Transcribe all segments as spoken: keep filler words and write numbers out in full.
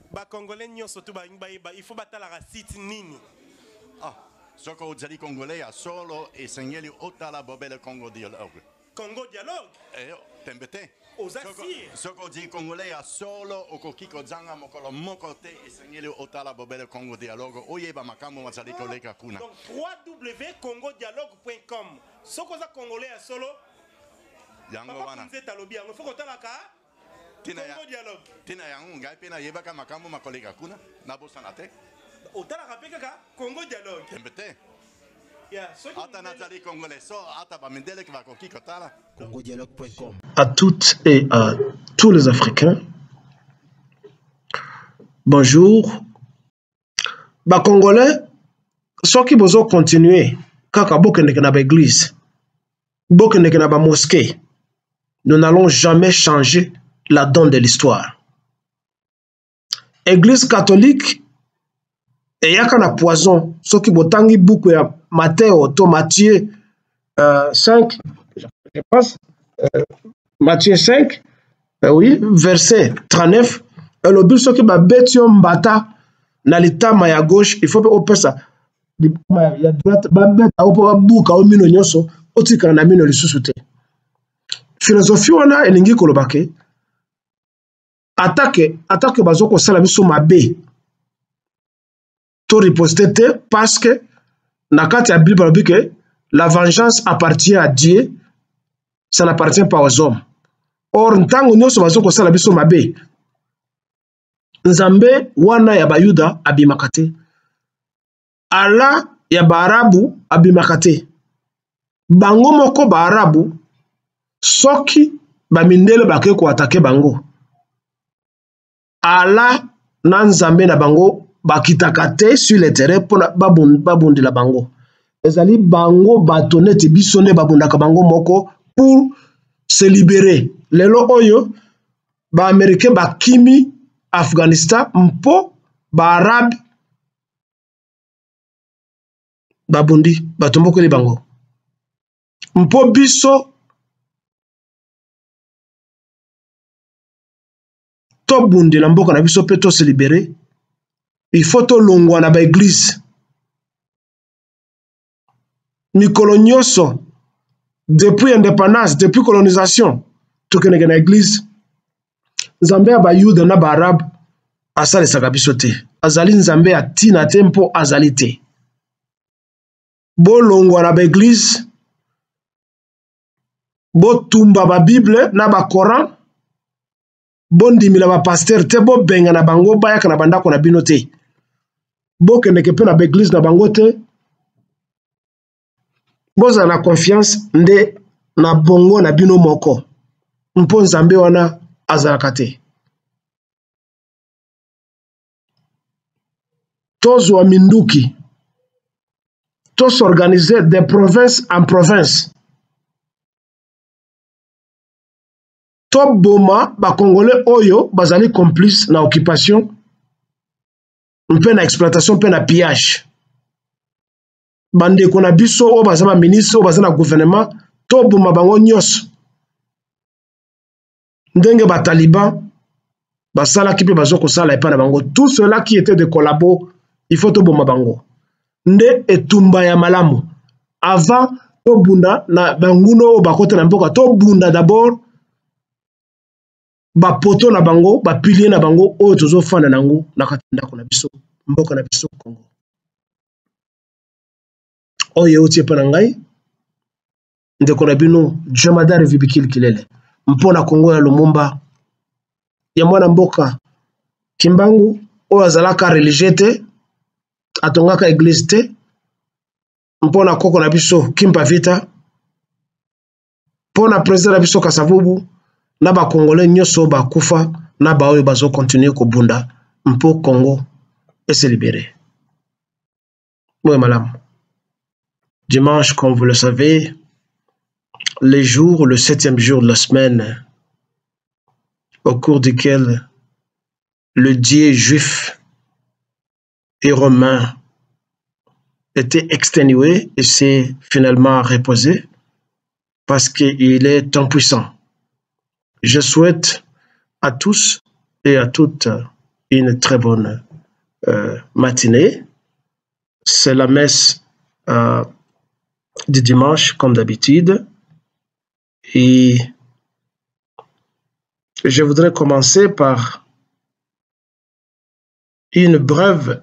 Ba Congolais nyonso tu ba il faut battre la site nini. Ah, ce que vous avez Congolais à solo et Seigneur Otala Bobel Congo dialogue. Congo dialogue. Eh, t'embêtes. Aux Assir. Ce que vous avez Congolais à solo au Kokiko Zanga Mokolo Mokote et Seigneur Otala Bobel Congo dialogue. Oyeba Makamo Mazali Koleka Kuna. Donc w w w point congo dialogue point com. Ce que vous avez Congolais à solo. Yango wana. Vous êtes à l'obia. Il faut qu'on t'ala ka. Tina ya, tina yangu ngai pena yeba ka makambo makolega kuna na bosana te. Otala rapeka ka Congo dialogue. Tembete. Ya, so ata nazali congolais so ata ba mendele ki bakoki kotala. congo dialogue point com. À toutes et à tous les Africains, bonjour. Ba Congolais, ceux qui besoin continuer, kaka bokendeke na ba église, bokendeke na ba mosquée, nous n'allons jamais changer la donne de l'histoire. Église catholique, et yaka na poison, ceux qui botangi beaucoup ya Matthieu, to Matthieu euh, cinq, je pense, euh, Matthieu cinq, euh, oui, verset trente-neuf, et le but ceux qui ba betio mbata na litama ya gauche, il faut que ça, ya droite, ba bet au pa buka au mino nyoso, otika na mino lisusu te. Philosophie wana elingi kolobake attaque attaque bazoko sala biso mabe to riposter te parce que na kati ya Bible dit que la vengeance appartient à Dieu, ça n'appartient pas aux hommes. Or ntango nyonso bazoko sala biso mabe Nzambe wana ya bayuda abimakate, ala ya baarabu abimakate, bango moko baarabu soki bamindele bake ko atake bango ala na Nzambe na bango bakitaka te sur le terrain pona babundi la bango ezali bango batonete bisone babundaka bango moko pour se libérer. Lelo oyo ba américain bakimi Afghanistan mpo ba arabe babundi batombokeli bango mpo biso to bundi na mboka na biso pe to se libérer. Il faut to longwa na ba église mikolo nyonso depuis indépendance, depuis colonisation tokeneke na église. Nzambe ya bayuda na ba arabe asalisaka biso te, azali Nzambe ya tina te mpo azali te. Bolongwa na ba église, botumba ba Bible na ba Coran, bondimila ba pasteur te, bo benga na bango bayaka na bandako na bino te, bokendeke pe na ba église na bango te, boza na confiance nde na bongo na bino moko mpo Nzambe wana azalaka te. Tozwa minduki, to s'organiser de province en province, to boma ba Congolais oyo bazali complice na occupation mpe na exploitation mpe na pillage. Bandeko na biso oyo baza ba ministre oyo baza na gouvernement, to boma bango nyonso ndenge ba taliban basalaki mpe bazokosala epai na bango. Tout cela qui était de collabo, il faut to boma bango nde etumba ya malamu. Avant to bunda na banguno oyo bakota na mboka, to bunda d'abord ba poto na bango, ba pilier na bango oyo tozofanda nango na kati ndako na biso mboka na biso Congo. Oyo utie pa na ngai ndeko na bino Jemadari Vibikili Kilele mpona Congo ya Lumumba ya mwana mboka Kimbangu oyo azalaka religieux te, atongaka église te, mpona koko na biso Kimpa Vita, mpona président na biso Kasavubu na ba Congolais nyonso bakufa na ba oyo bazo continuer ko bunda mpo Congo et se libérer. Oui, madame. Dimanche, comme vous le savez, les jours, le septième jour de la semaine, au cours duquel le Dieu juif et romain était exténué et s'est finalement reposé parce qu'il est tout-puissant. Je souhaite à tous et à toutes une très bonne euh, matinée. C'est la messe euh, du dimanche, comme d'habitude. Et je voudrais commencer par une brève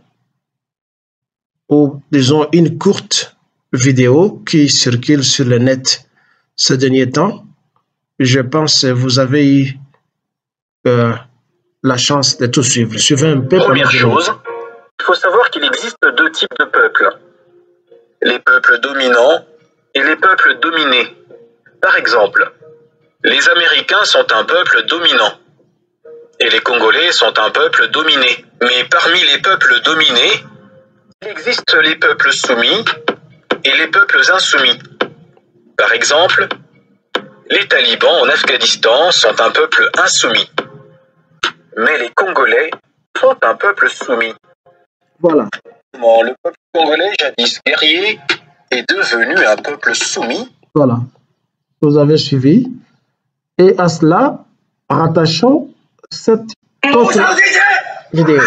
ou disons une courte vidéo qui circule sur le net ces derniers temps. Je pense que vous avez eu euh, la chance de tout suivre. Suivez un peu. Première chose, il faut savoir qu'il existe deux types de peuples. Les peuples dominants et les peuples dominés. Par exemple, les Américains sont un peuple dominant et les Congolais sont un peuple dominé. Mais parmi les peuples dominés, il existe les peuples soumis et les peuples insoumis. Par exemple, les talibans en Afghanistan sont un peuple insoumis. Mais les Congolais sont un peuple soumis. Voilà. Le peuple congolais, jadis guerrier, est devenu un peuple soumis. Voilà. Vous avez suivi. Et à cela, rattachons cette autre vidéo.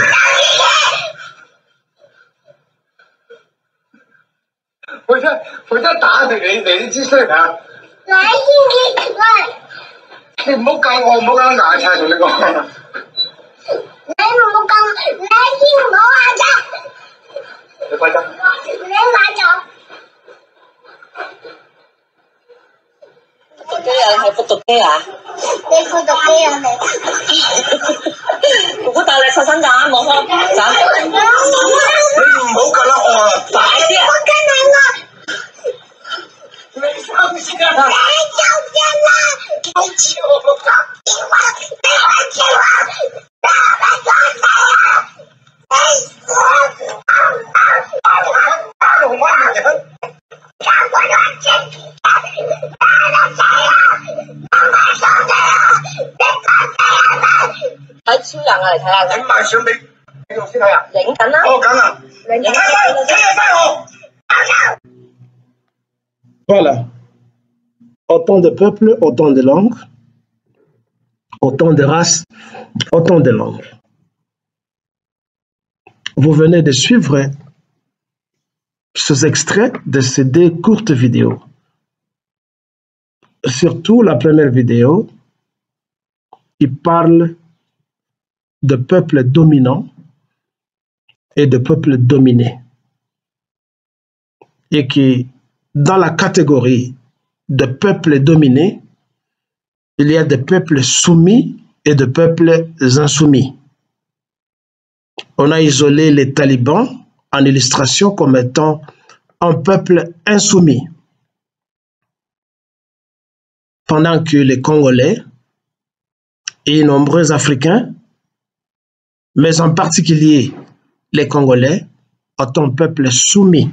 Cái này phô tục cái à? Cái phô tục cái à này. Cô tao lại sao sáng ra một không? Sao? Không cần lắm à. Phải đi. Không cần lắm à. Mày sao mày xin ra? Mày chào chân là. Mày chịu một cặp chịu à. Mày chịu à. Tao mày cho tao à. Mày chịu à. Tao không có gì hết. Tao có nói chuyện. Thấy siêu人啊嚟睇下。影埋相俾你用先睇啊。影緊啦。哦，緊啊。影緊。睇下翻我。 Voilà. Autant de peuples, autant de langues, autant de races, autant de langues. Vous venez de suivre ces extraits de ces deux courtes vidéos. Surtout la première vidéo, il parle de peuples dominants et de peuples dominés. Et qui, dans la catégorie de peuples dominés, il y a des peuples soumis et des peuples insoumis. On a isolé les talibans en illustration comme étant un peuple insoumis. Pendant que les Congolais et nombreux Africains, mais en particulier les Congolais, sont un peuple soumis.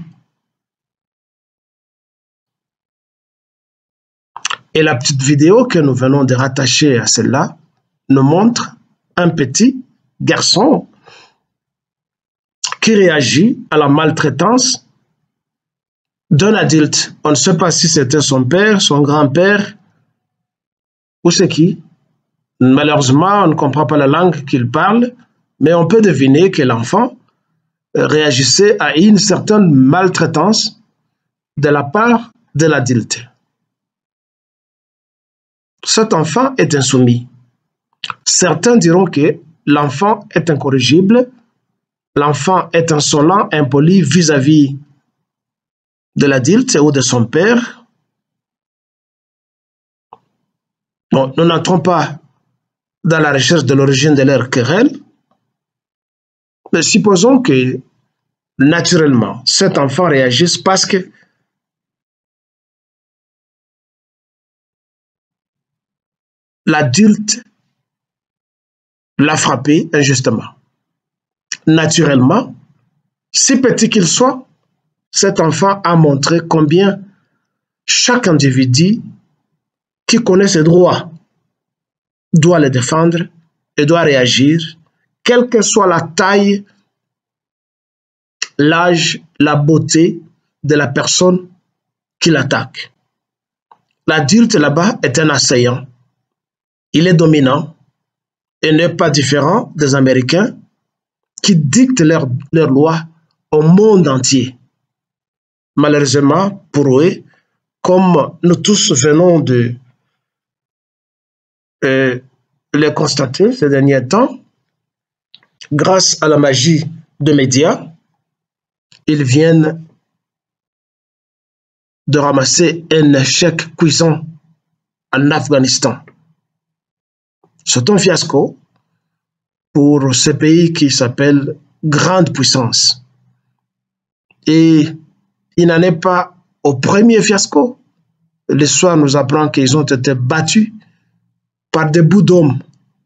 Et la petite vidéo que nous venons de rattacher à celle-là nous montre un petit garçon qui réagit à la maltraitance d'un adulte. On ne sait pas si c'était son père, son grand-père, ou c'est qui. Malheureusement, on ne comprend pas la langue qu'il parle, mais on peut deviner que l'enfant réagissait à une certaine maltraitance de la part de l'adulte. Cet enfant est insoumis. Certains diront que l'enfant est incorrigible, l'enfant est insolent, impoli vis-à-vis de l'adulte ou de son père. Bon, nous n'entrons pas dans la recherche de l'origine de leur querelle, mais supposons que, naturellement, cet enfant réagisse parce que l'adulte l'a frappé injustement. Naturellement, si petit qu'il soit, cet enfant a montré combien chaque individu qui connaît ses droits doit les défendre et doit réagir, quelle que soit la taille, l'âge, la beauté de la personne qui l'attaque. L'adulte là-bas est un assaillant. Il est dominant et n'est pas différent des Américains qui dictent leurs leur lois au monde entier. Malheureusement, pour eux, comme nous tous venons de euh, le constater ces derniers temps, grâce à la magie des médias, ils viennent de ramasser un échec cuisant en Afghanistan. C'est un fiasco pour ce pays qui s'appelle grande puissance. Et il n'en est pas au premier fiasco. L'histoire nous apprend qu'ils ont été battus par des bouts d'hommes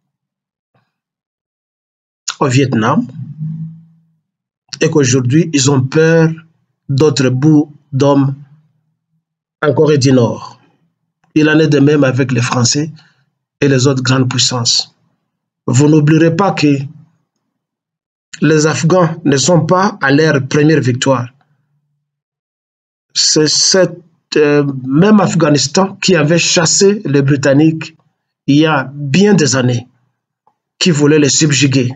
au Vietnam et qu'aujourd'hui, ils ont peur d'autres bouts d'hommes en Corée du Nord. Il en est de même avec les Français et les autres grandes puissances. Vous n'oublierez pas que les Afghans ne sont pas à leur première victoire. C'est cet euh, même Afghanistan qui avait chassé les Britanniques il y a bien des années, qui voulait les subjuguer.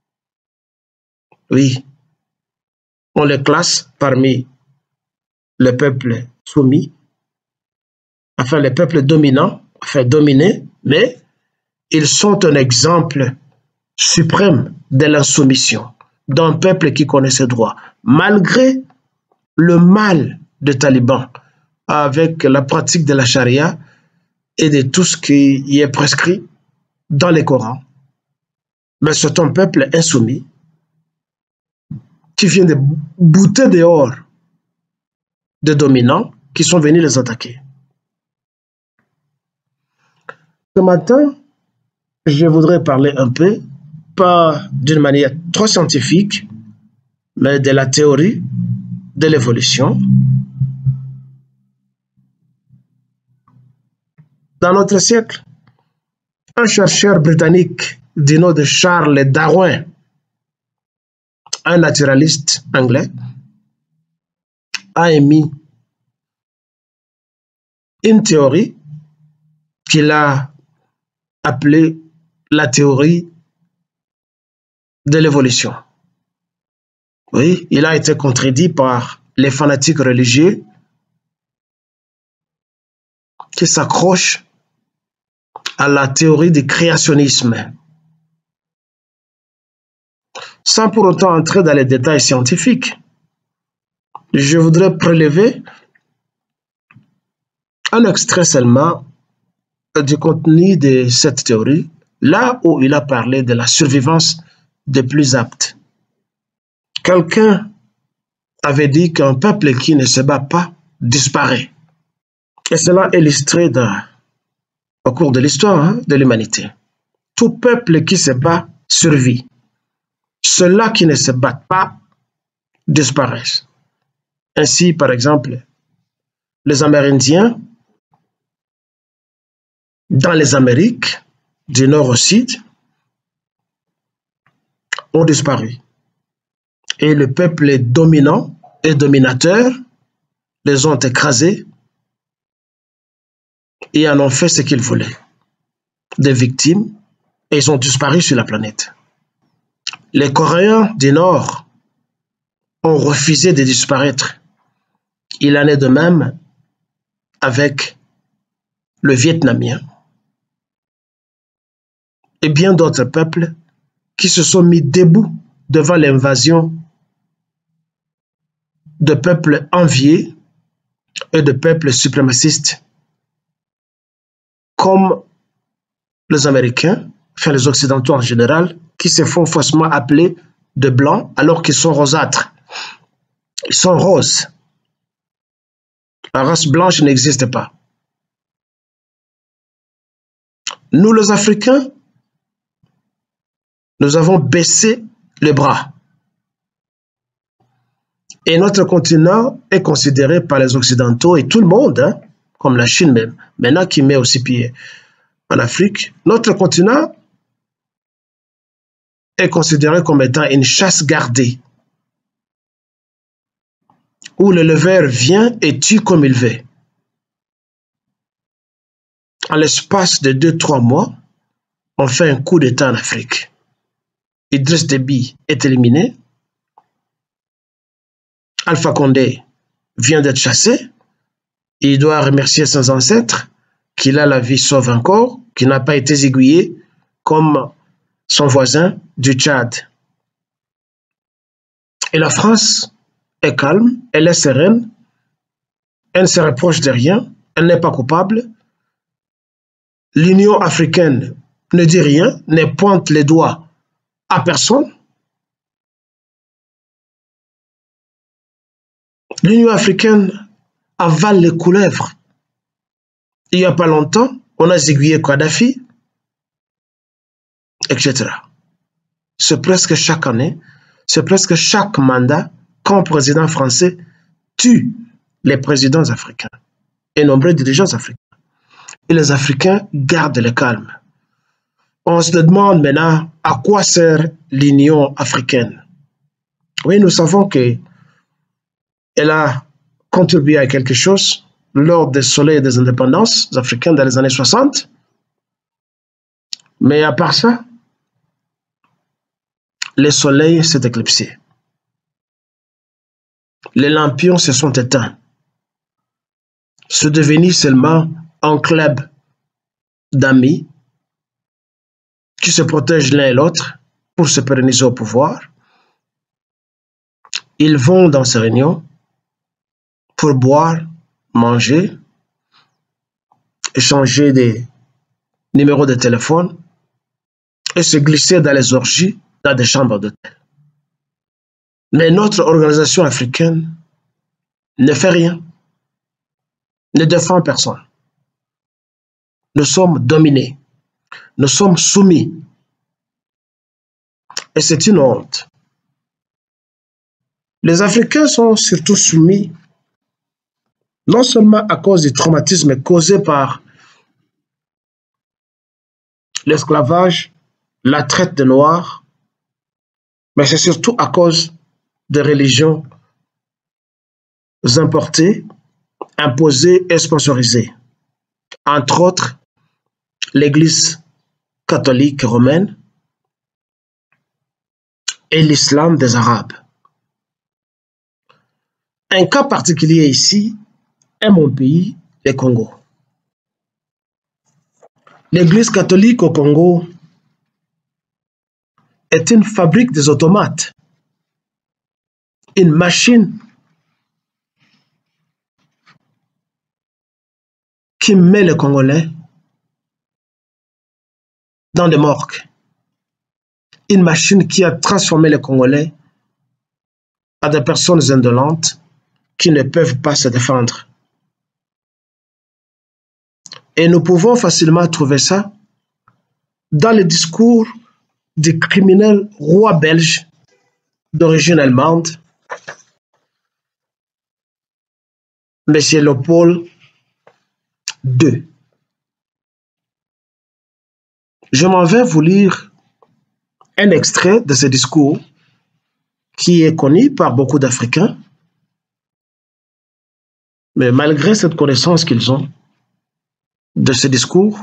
Oui, on les classe parmi les peuples soumis, enfin les peuples dominants, enfin dominés, mais ils sont un exemple suprême de l'insoumission d'un peuple qui connaît ses droits, malgré le mal des talibans avec la pratique de la charia et de tout ce qui y est prescrit dans les Corans. Mais c'est un peuple insoumis qui vient de bouter dehors des dominants qui sont venus les attaquer. Ce matin, je voudrais parler un peu, pas d'une manière trop scientifique, mais de la théorie de l'évolution. Dans notre siècle, un chercheur britannique du nom de Charles Darwin, un naturaliste anglais, a émis une théorie qu'il a appelée la théorie de l'évolution. Oui, il a été contredit par les fanatiques religieux qui s'accrochent à la théorie du créationnisme, sans pour autant entrer dans les détails scientifiques. Je voudrais prélever un extrait seulement du contenu de cette théorie, là où il a parlé de la survivance des plus aptes. Quelqu'un avait dit qu'un peuple qui ne se bat pas disparaît. Et cela est illustré dans, au cours de l'histoire hein, de l'humanité. Tout peuple qui se bat survit. Ceux-là qui ne se battent pas disparaissent. Ainsi, par exemple, les Amérindiens dans les Amériques, du nord au sud, ont disparu. Et le peuple dominant et dominateur les ont écrasés et en ont fait ce qu'ils voulaient. Des victimes, et ils ont disparu sur la planète. Les Coréens du Nord ont refusé de disparaître. Il en est de même avec le Vietnamien et bien d'autres peuples qui se sont mis debout devant l'invasion de peuples enviés et de peuples suprémacistes comme les Américains, enfin les Occidentaux en général, qui se font faussement appeler de blancs alors qu'ils sont rosâtres. Ils sont roses. La race blanche n'existe pas. Nous, les Africains, nous avons baissé les bras. Et notre continent est considéré par les Occidentaux et tout le monde, hein, comme la Chine même, maintenant qui met aussi pied en Afrique, notre continent est considéré comme étant une chasse gardée, où le leveur vient et tue comme il veut. En l'espace de deux, trois mois, on fait un coup d'État en Afrique. Idriss Déby est éliminé. Alpha Condé vient d'être chassé. Il doit remercier ses ancêtres qu'il a la vie sauve encore, qu'il n'a pas été aiguillé comme son voisin du Tchad. Et la France est calme, elle est sereine, elle ne se reproche de rien, elle n'est pas coupable. L'Union africaine ne dit rien, ne pointe les doigts à personne. L'Union africaine avale les couleuvres. Il n'y a pas longtemps, on a aiguillé Kadhafi, et cetera. C'est presque chaque année, c'est presque chaque mandat qu'un président français tue les présidents africains et nombreux dirigeants africains. Et les Africains gardent le calme. On se demande maintenant à quoi sert l'Union africaine. Oui, nous savons qu'elle a contribué à quelque chose lors des soleils des indépendances africaines dans les années soixante. Mais à part ça, les soleils s'est éclipsé. Les lampions se sont éteints. C'est devenu seulement un club d'amis qui se protègent l'un et l'autre pour se pérenniser au pouvoir. Ils vont dans ces réunions pour boire, manger, échanger des numéros de téléphone et se glisser dans les orgies dans des chambres d'hôtel. Mais notre organisation africaine ne fait rien, ne défend personne. Nous sommes dominés, nous sommes soumis. Et c'est une honte. Les Africains sont surtout soumis non seulement à cause du traumatisme causé par l'esclavage, la traite des Noirs, mais c'est surtout à cause des religions importées, imposées et sponsorisées. Entre autres, l'Église catholique romaine et l'islam des Arabes. Un cas particulier ici est mon pays, le Congo. L'Église catholique au Congo est une fabrique des automates, une machine qui met les Congolais dans des morgues, une machine qui a transformé les Congolais en des personnes indolentes qui ne peuvent pas se défendre. Et nous pouvons facilement trouver ça dans le discours du criminel roi belge d'origine allemande, M. Léopold deux. Je m'en vais vous lire un extrait de ce discours qui est connu par beaucoup d'Africains, mais malgré cette connaissance qu'ils ont de ce discours,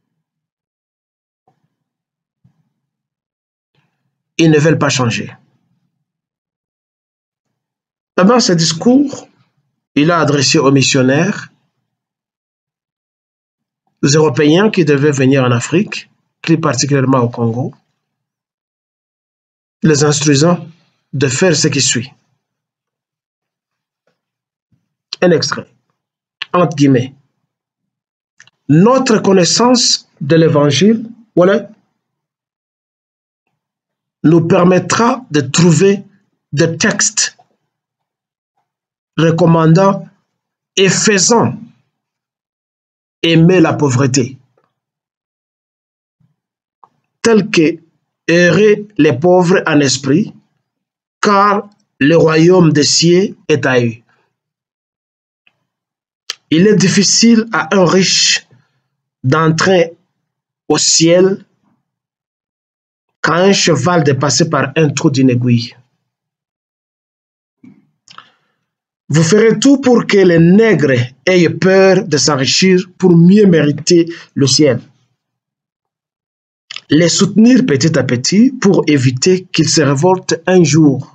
ils ne veulent pas changer. D'abord, ce discours, il a adressé aux missionnaires aux Européens qui devaient venir en Afrique, plus particulièrement au Congo, les instruisant de faire ce qui suit. Un extrait, entre guillemets. Notre connaissance de l'Évangile, voilà, nous permettra de trouver des textes recommandant et faisant aimer la pauvreté, tel que heureux les pauvres en esprit, car le royaume des cieux est à eux. Il est difficile à un riche d'entrer au ciel quand un cheval de passer par un trou d'une aiguille. Vous ferez tout pour que les nègres aient peur de s'enrichir pour mieux mériter le ciel. les soutenir petit à petit pour éviter qu'ils se révoltent un jour.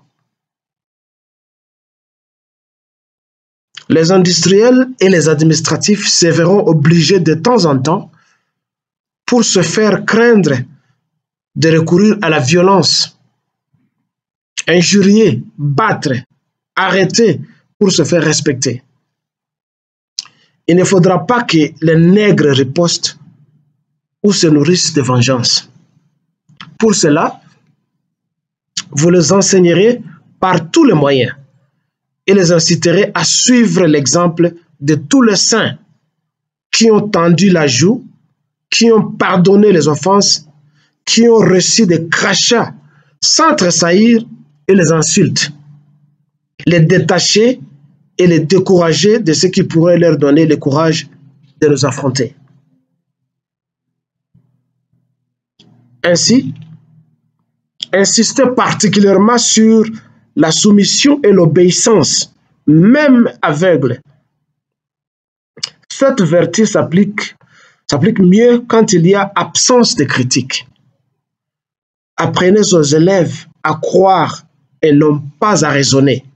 Les industriels et les administratifs se verront obligés de temps en temps, pour se faire craindre, de recourir à la violence, injurier, battre, arrêter pour se faire respecter. Il ne faudra pas que les nègres ripostent ou se nourrissent de vengeance. Pour cela, vous les enseignerez par tous les moyens et les inciterez à suivre l'exemple de tous les saints qui ont tendu la joue, qui ont pardonné les offenses, qui ont reçu des crachats sans tressaillir et les insultes, les détacher et les décourager de ce qui pourrait leur donner le courage de nous affronter. Ainsi, insistez particulièrement sur la soumission et l'obéissance, même aveugle. Cette vertu s'applique s'applique mieux quand il y a absence de critique. Apprenez aux élèves à croire et non pas à raisonner.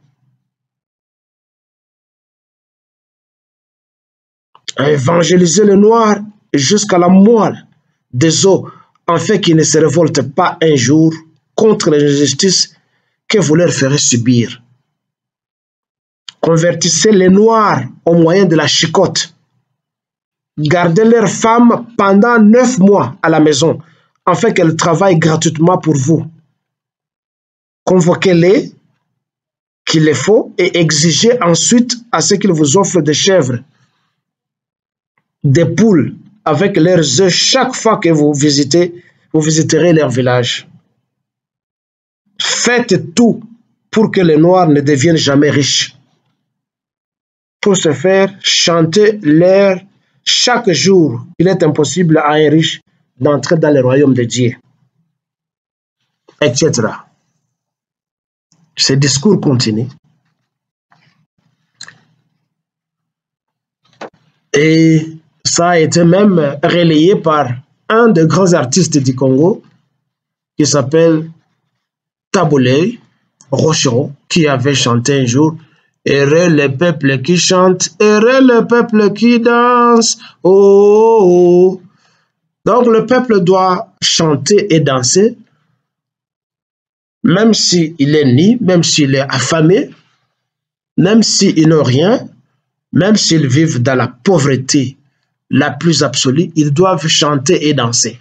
Évangélisez le noir jusqu'à la moelle des os, afin qu'ils ne se révoltent pas un jour contre les injustices que vous leur ferez subir. Convertissez les noirs au moyen de la chicotte. Gardez leurs femmes pendant neuf mois à la maison, afin qu'elles travaillent gratuitement pour vous. Convoquez-les, qu'il les faut, et exigez ensuite à ce qu'ils vous offrent des chèvres, des poules, avec leurs œufs chaque fois que vous visitez, vous visiterez leur village. Faites tout pour que les Noirs ne deviennent jamais riches. Pour ce faire, chantez-leur chaque jour. Il est impossible à un riche d'entrer dans le royaume de Dieu, et cetera. Ce discours continue. Et ça a été même relayé par un des grands artistes du Congo qui s'appelle Taboulé Rochereau, qui avait chanté un jour « Heureux le peuple qui chante, heureux le peuple qui danse, oh, oh, oh. » Donc le peuple doit chanter et danser, même s'il est nu, même s'il est affamé, même s'ils n'ont rien, même s'ils vivent dans la pauvreté la plus absolue, ils doivent chanter et danser.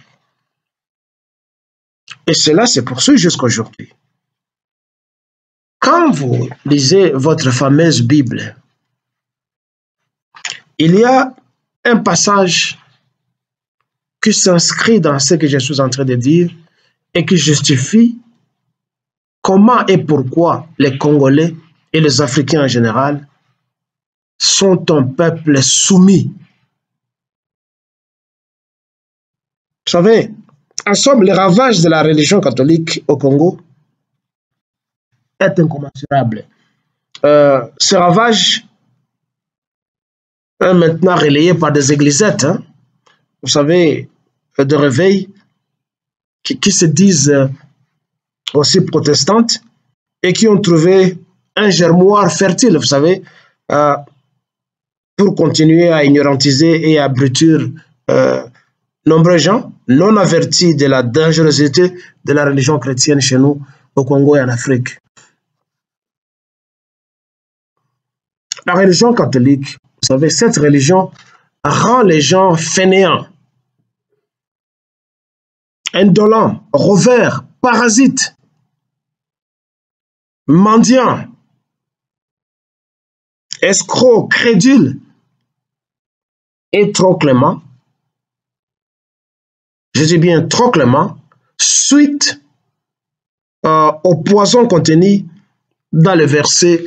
Et cela se poursuit jusqu'à aujourd'hui. Quand vous lisez votre fameuse Bible, il y a un passage qui s'inscrit dans ce que je suis en train de dire et qui justifie comment et pourquoi les Congolais et les Africains en général sont un peuple soumis. Vous savez, en somme, le ravage de la religion catholique au Congo est incommensurable. Euh, ce ravage est maintenant relayé par des églisettes, hein, vous savez, de réveil, qui, qui se disent aussi protestantes et qui ont trouvé un germoir fertile, vous savez, euh, pour continuer à ignorantiser et à abrutir euh, nombreux gens non avertis de la dangerosité de la religion chrétienne chez nous, au Congo et en Afrique. La religion catholique, vous savez, cette religion rend les gens fainéants, indolents, revers, parasites, mendiants, escrocs, crédules et trop cléments. Je dis bien trop clément, suite euh, au poison contenu dans le verset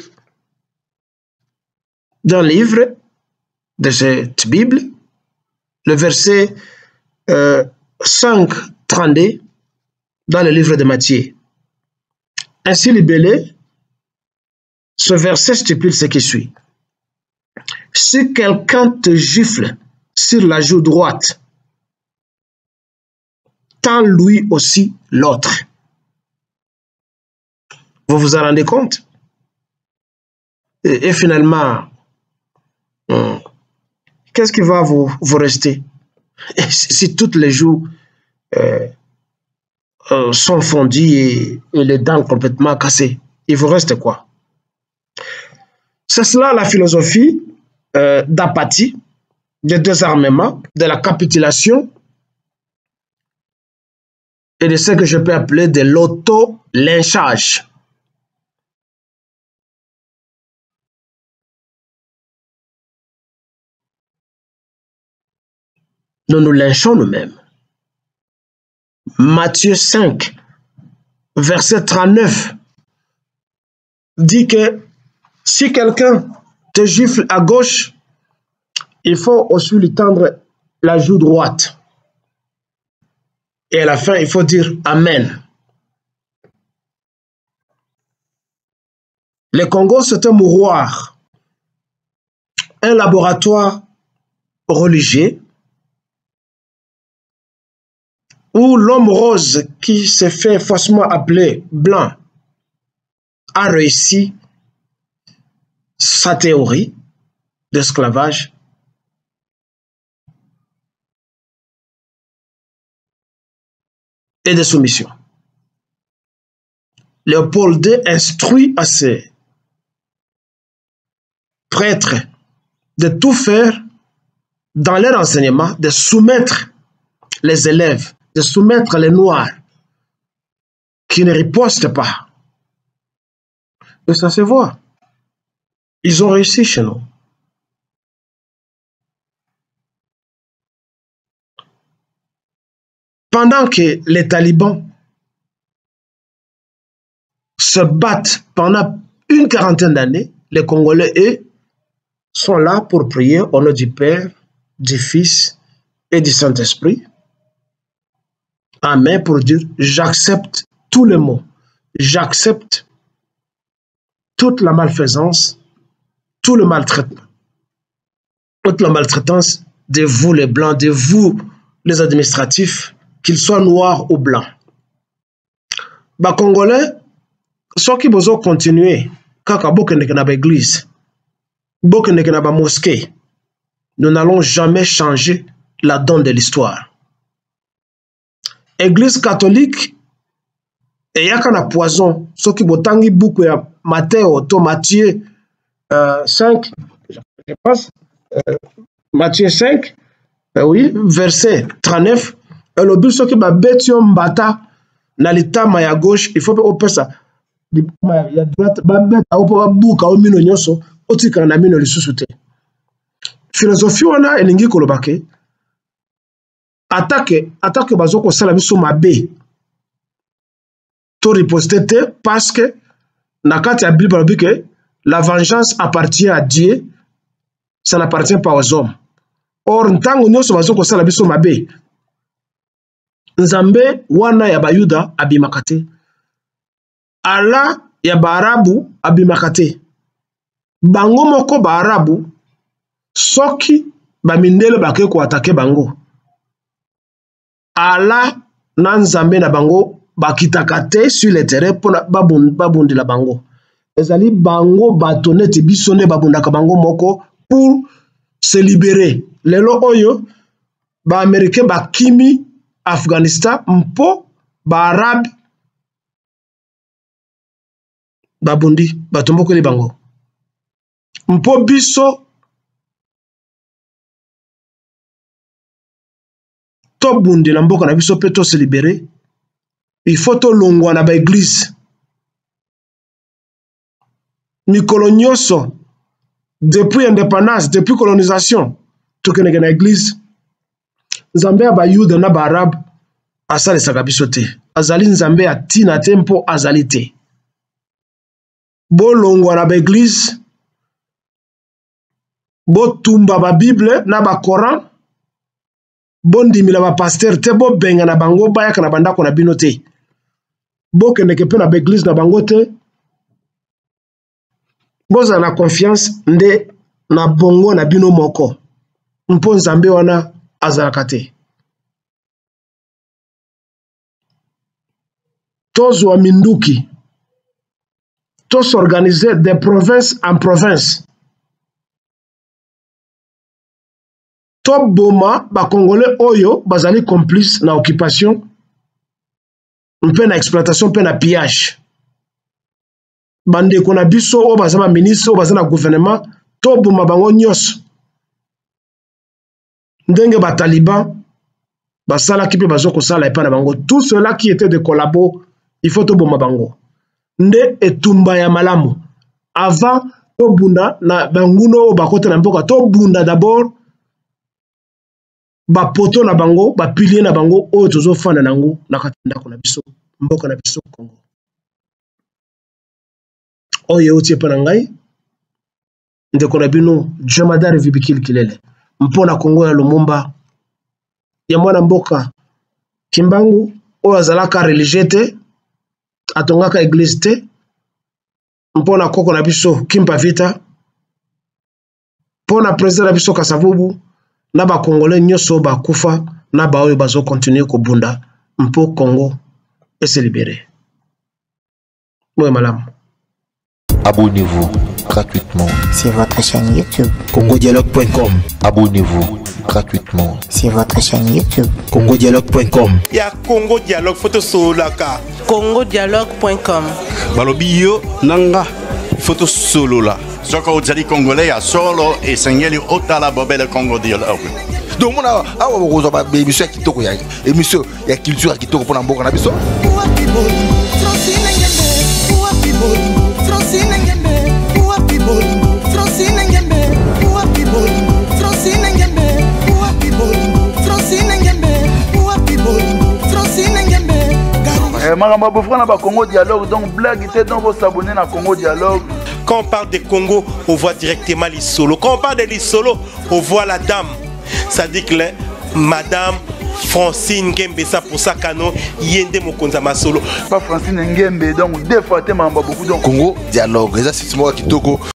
d'un livre de cette Bible, le verset euh, cinq trente-deux dans le livre de Matthieu. Ainsi libellé, ce verset stipule ce qui suit. Si quelqu'un te gifle sur la joue droite tend lui aussi l'autre. Vous vous en rendez compte? Et, et finalement, hum, qu'est-ce qui va vous, vous rester? Et si, si tous les jours euh, euh, sont fondus et, et les dents complètement cassées, il vous reste quoi? C'est cela la philosophie euh, d'apathie, de désarmement, de la capitulation et de ce que je peux appeler de l'auto-lynchage. Nous nous lynchons nous-mêmes. Matthieu cinq, verset trente-neuf, dit que si quelqu'un te gifle à gauche, il faut aussi lui tendre la joue droite. Et à la fin, il faut dire Amen. Le Congo, c'est un mouroir, un laboratoire religieux où l'homme rose qui s'est fait faussement appeler blanc a réussi sa théorie d'esclavage et de soumission. Léopold deux instruit à ses prêtres de tout faire dans leur enseignement, de soumettre les élèves, de soumettre les Noirs qui ne ripostent pas. Et ça se voit. Ils ont réussi chez nous. Pendant que les talibans se battent pendant une quarantaine d'années, les Congolais, eux, sont là pour prier au nom du Père, du Fils et du Saint-Esprit. Amen, pour dire, j'accepte tous les mots, j'accepte toute la malfaisance, tout le maltraitement, toute la maltraitance de vous les Blancs, de vous les administratifs, qu'ils soient noirs ou blancs. Les Congolais, ceux qui vont continuer, quand ils vont dans l'église, dans la mosquée, nous n'allons jamais changer la donne de l'histoire. Église catholique, et il y a un poison, ceux qui vont tanguer beaucoup, Matthieu, Matthieu euh, cinq, je pense, euh, Matthieu cinq, euh, oui, verset trente-neuf, et le but, ceux qui vont bêtir mbata, na litama ya gauche, il faut que ça, il y a droite, ba bête, au bouka, au mino nyoso, au tika na mino lisusu. Philosophie, on a elingi kolobake, attaque, attaque bazoko sala biso mabe, to riposter te, parce que, na kati ya Bible dit que la vengeance appartient à Dieu, ça n'appartient pas aux hommes. Or, ntango nyonso bazoko sala biso mabe, Nzambe wana ya bayuda abimakate. Allah ya baarabu abimakate. Bango moko baarabu soki bamindele bake ko atake bango. Allah na Nzambe na bango bakitakate sur le terrain pour babundi la bango. Ezali bango batonete bisone babundaka bango moko pour se libérer. Lelo oyo ba américain ba kimi Afghanistan, mpo, ba Arab, ba Bundi, ba Tomboko li bango. Mpo biso, to Bundi na mboka na biso pe to se libérer, il faut to longwa na ba église. Mikolo nyonso, depuis indépendance, depuis colonisation, to keneke na église, Nzambe ya bayuda na ba Arab asale sakabiso te. Azali Nzambe ya tina tempo azali te. Bo longwa na ba église, bo tumba ba Bible na ba Coran, bo ndimila ba pasteur te, bo benga na bango bayaka na bandako na bino te. Bo keneke pe na ba église na bango te. Bo za na confiance nde na bongo na bino moko. Mpo Nzambe wana azalaka te. tozwa minduki to s'organiser de province en province to boma bakongolais oyo bazali complice na occupation mpe na exploitation mpe na pillage bandeko na biso oyo baza ba ministre oyo baza na gouvernement to boma bango nyonso ndenge bataliban basalaki mpe bazokosala epai na bango. Tout cela qui était de collabo il faut to boma bango nde etumba ya malamu avant to bunda na banguno oyo bakota na mboka to bunda d'abord ba poto na bango ba pilier na bango oyo tozofanda nango na kati ndako na biso mboka na biso Congo oyo otie pa na ngai ndeko na bino Jemadari Vibikili Kilele mpona Congo ya Lumumba ya mwana mboka Kimbangu oyo azalaka religieux te atongaka église te mpona koko na biso Kimpa Vita mpona président na biso Kasavubu na ba Congolais nyonso bakufa na ba oyo bazo continuer kobunda mpo Congo et se libérer. Moi malam. Abonnez-vous gratuitement sur votre chaîne YouTube congodialogue point com. Abonnez-vous gratuitement sur votre chaîne YouTube congodialogue point com. Il y a Congo Dialogue photo solaka congodialogue point com. Balobi yo nanga photo solo la. Soko ozali congolais ya solo et sengeli otala bobele Congo Dialogue. Donc mon awa awa bozo ba émission ya kitoko ya émission ya culture ya kitoko pona mboka na biso. Maramba Bofra na ba Congo Dialogue, donc blague était dans vos abonnés na Congo Dialogue. Quand on parle de Congo, on voit directement les solos. Quand on parle de les solos, on voit la dame. Ça dit que là, Madame Francine Ngembe, ça pour ça canon, yende mokonza ma solo. Pas Francine Ngembe, donc deux fois te Maramba beaucoup donc Congo Dialogue, ça c'est moi qui toko.